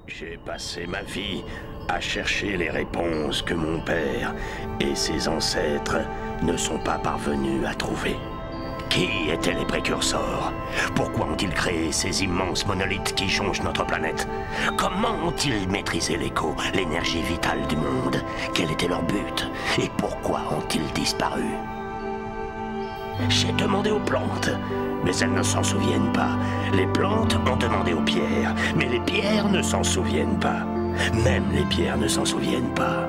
J'ai passé ma vie à chercher les réponses que mon père et ses ancêtres ne sont pas parvenus à trouver. Qui étaient les précurseurs? Pourquoi ont-ils créé ces immenses monolithes qui jonchent notre planète? Comment ont-ils maîtrisé l'écho, l'énergie vitale du monde? Quel était leur but? Et pourquoi ont-ils disparu? J'ai demandé aux plantes, mais elles ne s'en souviennent pas. Les plantes ont demandé aux pierres, mais les pierres ne s'en souviennent pas. Même les pierres ne s'en souviennent pas.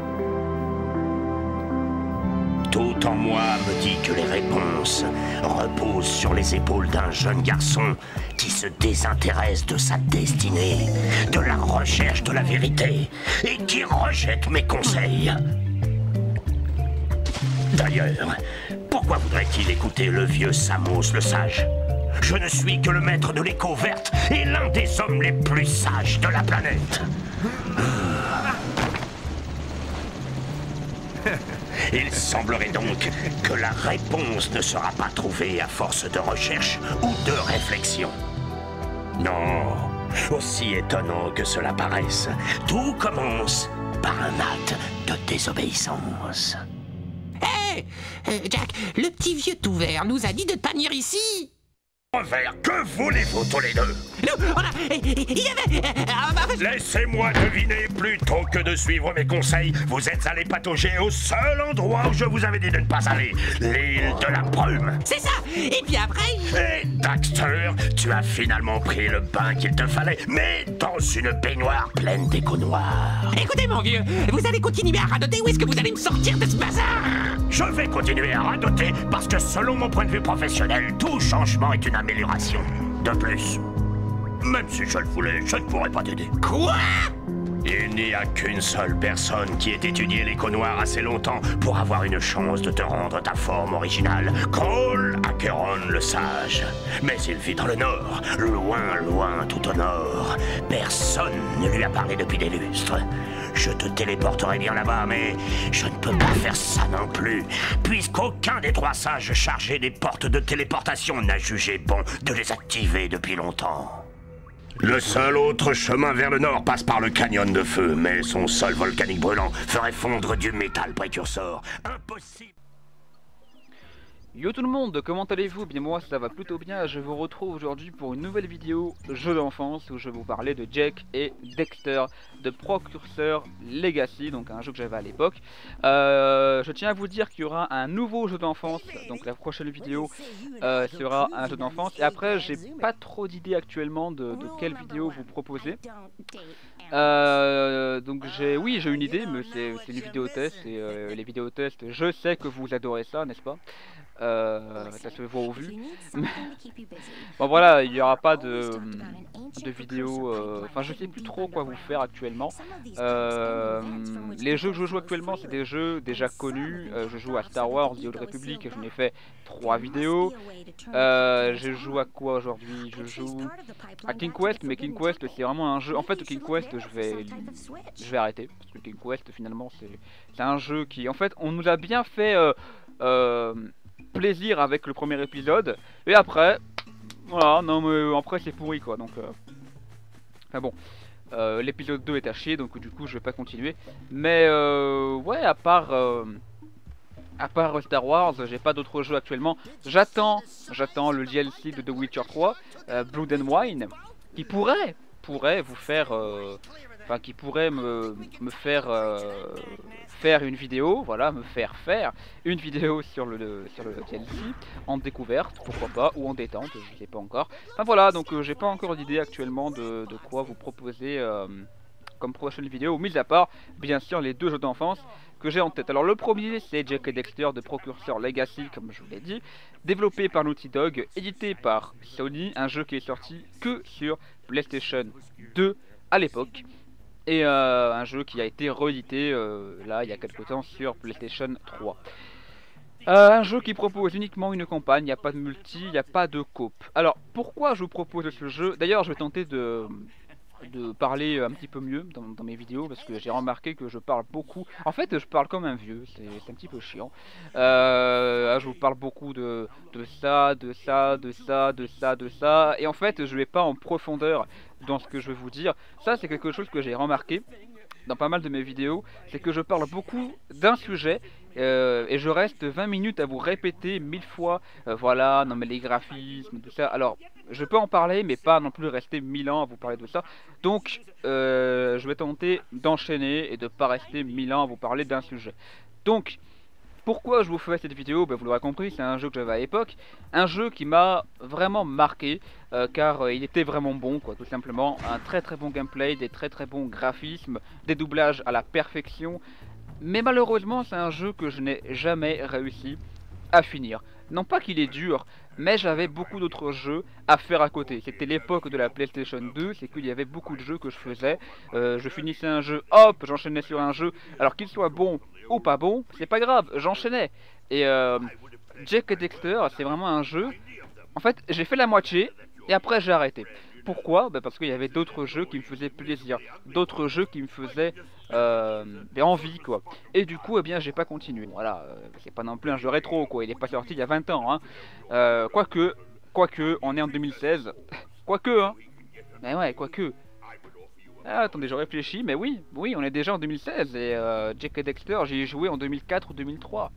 Tout en moi me dit que les réponses reposent sur les épaules d'un jeune garçon qui se désintéresse de sa destinée, de la recherche de la vérité, et qui rejette mes conseils. D'ailleurs, pourquoi voudrait-il écouter le vieux Samos le sage? Je ne suis que le maître de l'écho verte et l'un des hommes les plus sages de la planète. Il semblerait donc que la réponse ne sera pas trouvée à force de recherche ou de réflexion. Non, aussi étonnant que cela paraisse, tout commence par un acte de désobéissance. Hé Jack, le petit vieux tout vert nous a dit de ne pas venir ici. Vert, que voulez-vous tous les deux? Nous, il y avait... Laissez-moi deviner, plutôt que de suivre mes conseils, vous êtes allé patauger au seul endroit où je vous avais dit de ne pas aller, l'île de la brume. C'est ça. Et puis après... Et Daxter, tu as finalement pris le bain qu'il te fallait, mais dans une baignoire pleine d'échos noirs. Écoutez mon vieux, vous allez continuer à radoter ou est-ce que vous allez me sortir de ce bazar? Je vais continuer à radoter parce que selon mon point de vue professionnel, tout changement est une amélioration. De plus, même si je le voulais, je ne pourrais pas t'aider. Quoi? Il n'y a qu'une seule personne qui ait étudié l'écho noir assez longtemps pour avoir une chance de te rendre ta forme originale. Cole Acheron le sage. Mais il vit dans le nord, loin, loin, tout au nord. Personne ne lui a parlé depuis des lustres. Je te téléporterai bien là-bas, mais je ne peux pas faire ça non plus, puisqu'aucun des trois sages chargés des portes de téléportation n'a jugé bon de les activer depuis longtemps. Le seul autre chemin vers le nord passe par le canyon de feu, mais son sol volcanique brûlant ferait fondre du métal précurseur. Impossible. Yo tout le monde, comment allez-vous? Bien moi ça va plutôt bien, je vous retrouve aujourd'hui pour une nouvelle vidéo jeu d'enfance où je vais vous parler de Jak et Dexter de Precursor Legacy, donc un jeu que j'avais à l'époque. Je tiens à vous dire qu'il y aura un nouveau jeu d'enfance, donc la prochaine vidéo sera un jeu d'enfance, et après j'ai pas trop d'idées actuellement de quelle vidéo vous proposer. Donc j'ai une idée, mais c'est une vidéo test, et les vidéos test, je sais que vous adorez ça, n'est-ce pas? Ça se voit au vu. Bon voilà, il n'y aura pas de vidéo, enfin je sais plus trop quoi vous faire actuellement. Les jeux que je joue actuellement c'est des jeux déjà connus. Je joue à Star Wars The Old Republic, je n'ai fait 3 vidéos. Je joue à quoi aujourd'hui? Je joue à King Quest, mais King Quest c'est vraiment un jeu, en fait King Quest je vais arrêter, parce que King Quest finalement c'est un jeu qui, en fait on nous a bien fait plaisir avec le premier épisode, et après voilà, non mais après c'est pourri quoi, donc enfin bon, l'épisode 2 est à chier, donc du coup je vais pas continuer, mais ouais, à part Star Wars, j'ai pas d'autres jeux actuellement. J'attends le DLC de The Witcher 3, Blood and Wine, qui pourrait vous faire enfin qui pourrait me faire faire une vidéo, voilà, me faire faire une vidéo sur le DLC en découverte, pourquoi pas, ou en détente, je sais pas encore. Enfin voilà, donc j'ai pas encore d'idée actuellement de quoi vous proposer comme prochaine vidéo, mis à part bien sûr les deux jeux d'enfance que j'ai en tête. Alors le premier c'est Jak et Dexter de Precursor Legacy, comme je vous l'ai dit, développé par Naughty Dog, édité par Sony, un jeu qui est sorti que sur PlayStation 2 à l'époque, et un jeu qui a été réédité là il y a quelque temps sur PlayStation 3. Un jeu qui propose uniquement une campagne, il n'y a pas de multi, il n'y a pas de coop. Alors pourquoi je vous propose ce jeu? D'ailleurs je vais tenter de parler un petit peu mieux dans mes vidéos, parce que j'ai remarqué que je parle beaucoup. En fait je parle comme un vieux, c'est un petit peu chiant. Je vous parle beaucoup de ça, et en fait je vais pas en profondeur dans ce que je vais vous dire. Ça, c'est quelque chose que j'ai remarqué dans pas mal de mes vidéos, c'est que je parle beaucoup d'un sujet et je reste 20 minutes à vous répéter 1000 fois, voilà, non mais les graphismes, tout ça. Alors, je peux en parler, mais pas non plus rester 1000 ans à vous parler de ça. Donc, je vais tenter d'enchaîner et de pas rester 1000 ans à vous parler d'un sujet. Donc, pourquoi je vous fais cette vidéo? Vous l'aurez compris, c'est un jeu que j'avais à l'époque, un jeu qui m'a vraiment marqué, car il était vraiment bon, quoi, tout simplement. Un très très bon gameplay, des très très bons graphismes, des doublages à la perfection. Mais malheureusement, c'est un jeu que je n'ai jamais réussi à finir. Non pas qu'il est dur, mais j'avais beaucoup d'autres jeux à faire à côté. C'était l'époque de la PlayStation 2, c'est qu'il y avait beaucoup de jeux que je faisais. Je finissais un jeu, hop, j'enchaînais sur un jeu, alors qu'il soit bon ou pas bon, c'est pas grave, j'enchaînais. Et Jak et Daxter, c'est vraiment un jeu. En fait, j'ai fait la moitié et après j'ai arrêté. Pourquoi? Parce qu'il y avait d'autres jeux qui me faisaient plaisir, d'autres jeux qui me faisaient envie, quoi. Et du coup, eh bien, j'ai pas continué. Voilà, c'est pas non plus un jeu rétro, quoi. Il est pas sorti il y a 20 ans, hein. Quoique, on est en 2016. Quoique, hein. Mais ouais, quoique. Ah, attendez, je réfléchis, mais oui, on est déjà en 2016 et Jak et Daxter, j'y ai joué en 2004 ou 2003.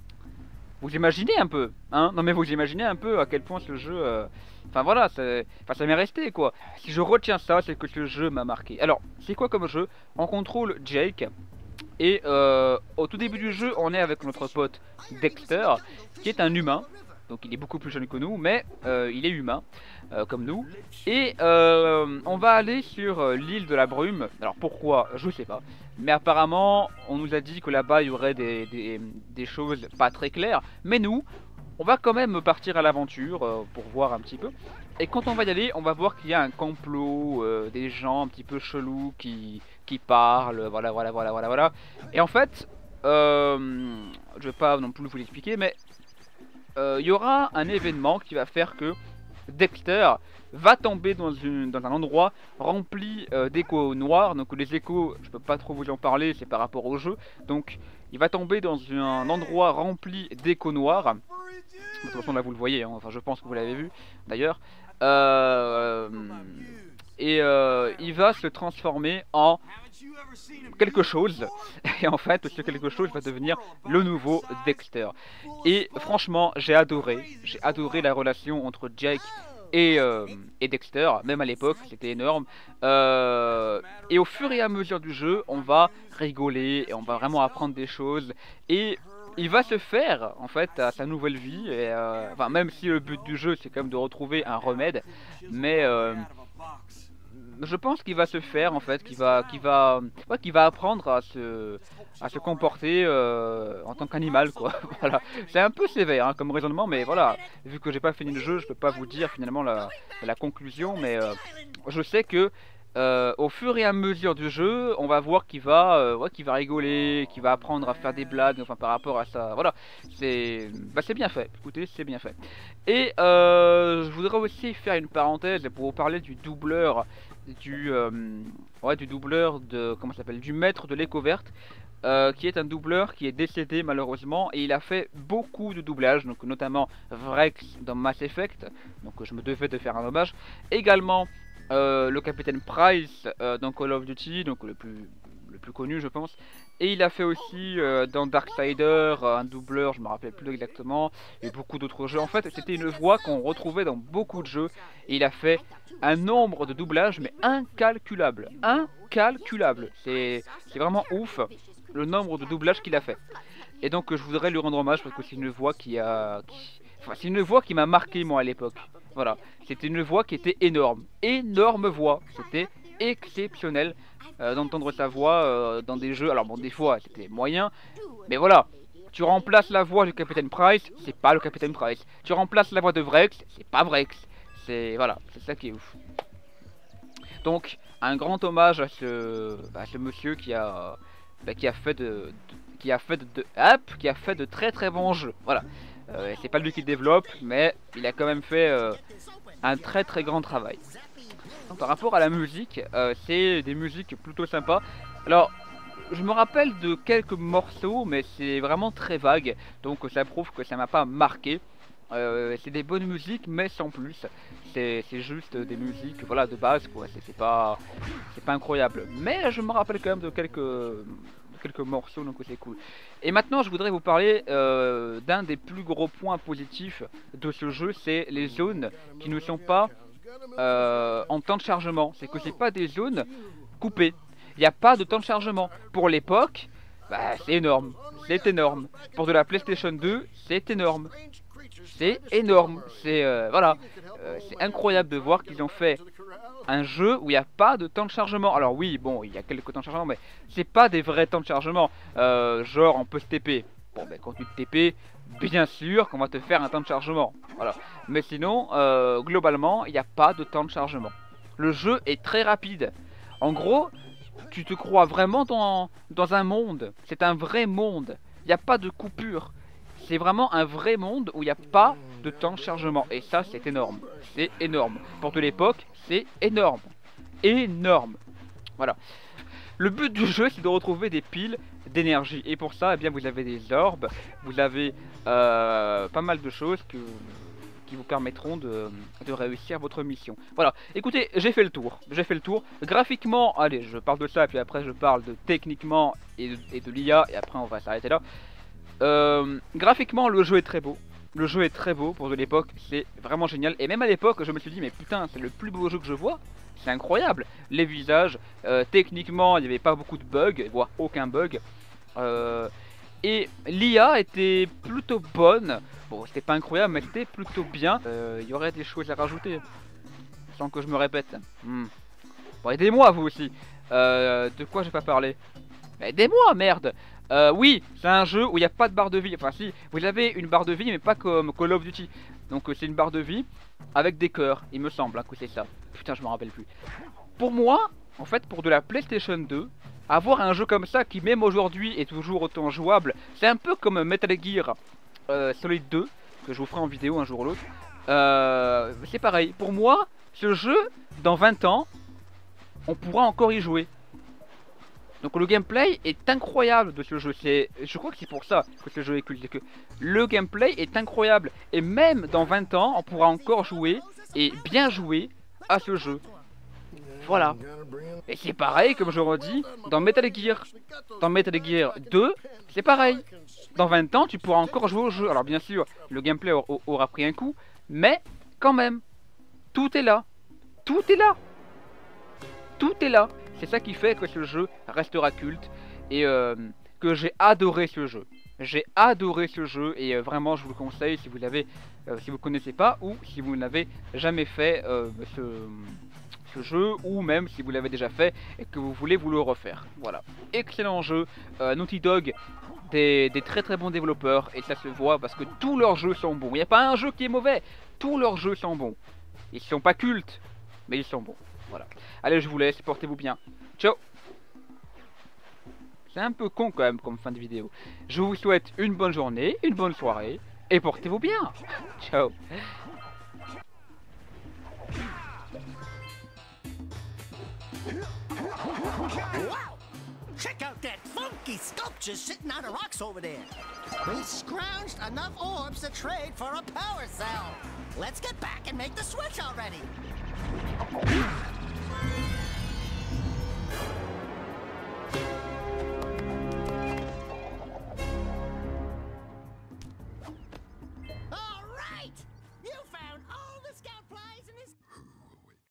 Vous imaginez un peu, hein? Non mais vous imaginez un peu à quel point ce jeu... Enfin voilà, ça m'est resté, quoi. Si je retiens ça, c'est que ce jeu m'a marqué. Alors, c'est quoi comme jeu? On contrôle Jake et au tout début du jeu, on est avec notre pote Dexter, qui est un humain. Donc il est beaucoup plus jeune que nous, mais il est humain, comme nous. Et on va aller sur l'île de la brume. Alors pourquoi? Je sais pas. Mais apparemment, on nous a dit que là-bas, il y aurait des choses pas très claires. Mais nous, on va quand même partir à l'aventure pour voir un petit peu. Et quand on va y aller, on va voir qu'il y a un complot, des gens un petit peu chelous qui parlent, voilà. Et en fait, je vais pas non plus vous l'expliquer, mais il y aura un événement qui va faire que Dexter va tomber dans un endroit rempli d'échos noirs. Donc les échos, je peux pas trop vous en parler, c'est par rapport au jeu. Donc il va tomber dans un endroit rempli d'échos noirs. De toute façon là vous le voyez, hein. Enfin je pense que vous l'avez vu d'ailleurs. Il va se transformer en quelque chose. Et en fait ce quelque chose va devenir le nouveau Dexter. Et franchement j'ai adoré la relation entre Jake et Dexter, même à l'époque c'était énorme. Et au fur et à mesure du jeu on va rigoler et on va vraiment apprendre des choses. Et il va se faire en fait à sa nouvelle vie, et, enfin, même si le but du jeu c'est quand même de retrouver un remède, mais je pense qu'il va se faire en fait, qu'il va apprendre à se comporter en tant qu'animal, quoi. Voilà, c'est un peu sévère hein, comme raisonnement, mais voilà, vu que j'ai pas fini le jeu, je peux pas vous dire finalement la conclusion, mais je sais que au fur et à mesure du jeu, on va voir qu'il va rigoler, qu'il va apprendre à faire des blagues, enfin par rapport à ça. Voilà, c'est bien fait. Écoutez, c'est bien fait. Et je voudrais aussi faire une parenthèse pour vous parler du doubleur, du doubleur de comment ça s'appelle, du maître de l'écho verte. Qui est un doubleur qui est décédé malheureusement, et il a fait beaucoup de doublages, donc notamment Vrex dans Mass Effect, donc je me devais de faire un hommage. Également le capitaine Price dans Call of Duty, donc le plus connu je pense. Et il a fait aussi dans Darksider un doubleur, je me rappelle plus exactement, et beaucoup d'autres jeux. En fait c'était une voix qu'on retrouvait dans beaucoup de jeux, et il a fait un nombre de doublages mais incalculable. C'est vraiment ouf le nombre de doublages qu'il a fait. Et donc je voudrais lui rendre hommage parce que c'est une voix c'est une voix qui m'a marqué moi à l'époque. Voilà, c'était une voix qui était énorme voix, c'était exceptionnel d'entendre sa voix dans des jeux. Alors bon, des fois c'était moyen, mais voilà, tu remplaces la voix du Capitaine Price, c'est pas le Capitaine Price. Tu remplaces la voix de Vrex, c'est pas Vrex. Voilà, c'est ça qui est ouf. Donc un grand hommage à ce monsieur qui a fait de très très bons jeux. Voilà. C'est pas lui qui le développe, mais il a quand même fait un très très grand travail. Donc, par rapport à la musique, c'est des musiques plutôt sympas. Alors, je me rappelle de quelques morceaux, mais c'est vraiment très vague, donc ça prouve que ça m'a pas marqué. c'est des bonnes musiques, mais sans plus. C'est juste des musiques, voilà, de base, quoi. C'est pas incroyable. Mais je me rappelle quand même de quelques morceaux, donc c'est cool. Et maintenant, je voudrais vous parler d'un des plus gros points positifs de ce jeu, c'est les zones qui ne sont pas en temps de chargement. C'est que c'est pas des zones coupées. Il n'y a pas de temps de chargement. Pour l'époque, bah, c'est énorme. C'est énorme. Pour de la PlayStation 2, c'est énorme. C'est énorme. C'est voilà. C'est incroyable de voir qu'ils ont fait un jeu où il n'y a pas de temps de chargement. Alors oui, bon, il y a quelques temps de chargement, mais c'est pas des vrais temps de chargement. Genre, on peut se TP. Bon, ben quand tu te TP, bien sûr qu'on va te faire un temps de chargement. Voilà. Mais sinon, globalement, il n'y a pas de temps de chargement. Le jeu est très rapide. En gros, tu te crois vraiment dans un monde. C'est un vrai monde. Il n'y a pas de coupure. C'est vraiment un vrai monde où il n'y a pas de temps de chargement. Et ça, c'est énorme. C'est énorme. Pour de l'époque, c'est énorme. Énorme. Voilà. Le but du jeu, c'est de retrouver des piles d'énergie. Et pour ça, eh bien, vous avez des orbes. Vous avez pas mal de choses qui vous permettront de réussir votre mission. Voilà, écoutez, j'ai fait le tour. Graphiquement, allez, je parle de ça, et puis après je parle de techniquement et de l'IA, et après on va s'arrêter là. Graphiquement, le jeu est très beau. Le jeu est très beau pour de l'époque, c'est vraiment génial. Et même à l'époque, je me suis dit, mais putain, c'est le plus beau jeu que je vois. C'est incroyable. Les visages, techniquement, il n'y avait pas beaucoup de bugs, voire aucun bug. Et l'IA était plutôt bonne. Bon, c'était pas incroyable, mais c'était plutôt bien. Il y aurait des choses à rajouter, sans que je me répète. Bon, aidez-moi, vous aussi. De quoi j'ai pas parlé? Aidez-moi, merde. Oui, c'est un jeu où il n'y a pas de barre de vie. Enfin, si, vous avez une barre de vie, mais pas comme Call of Duty. Donc, c'est une barre de vie avec des cœurs, il me semble, hein, que c'est ça. Putain, je me rappelle plus. Pour moi, en fait, pour de la PlayStation 2, avoir un jeu comme ça qui, même aujourd'hui, est toujours autant jouable, c'est un peu comme Metal Gear Solid 2, que je vous ferai en vidéo un jour ou l'autre. C'est pareil. Pour moi, ce jeu, dans 20 ans, on pourra encore y jouer. Donc le gameplay est incroyable de ce jeu. Je crois que c'est pour ça que ce jeu est culte. Que le gameplay est incroyable. Et même dans 20 ans, on pourra encore jouer et bien jouer à ce jeu. Voilà. Et c'est pareil, comme je redis, dans Metal Gear. Dans Metal Gear 2, c'est pareil. Dans 20 ans, tu pourras encore jouer au jeu. Alors bien sûr, le gameplay aura pris un coup. Mais quand même, tout est là. Tout est là. Tout est là. C'est ça qui fait que ce jeu restera culte et que j'ai adoré ce jeu. J'ai adoré ce jeu et vraiment je vous le conseille si vous l'avez, si vous connaissez pas ou si vous n'avez jamais fait ce jeu ou même si vous l'avez déjà fait et que vous voulez vous le refaire. Voilà, excellent jeu. Naughty Dog, des très très bons développeurs et ça se voit parce que tous leurs jeux sont bons. Il n'y a pas un jeu qui est mauvais. Tous leurs jeux sont bons. Ils sont pas cultes, mais ils sont bons. Voilà. Allez, je vous laisse, portez-vous bien. Ciao. C'est un peu con quand même comme fin de vidéo. Je vous souhaite une bonne journée, une bonne soirée, et portez-vous bien. Ciao. Check out that funky sculpture sitting on the rocks over there. We scrounged enough orbs to trade for a power cell. Let's get back and make the switch already.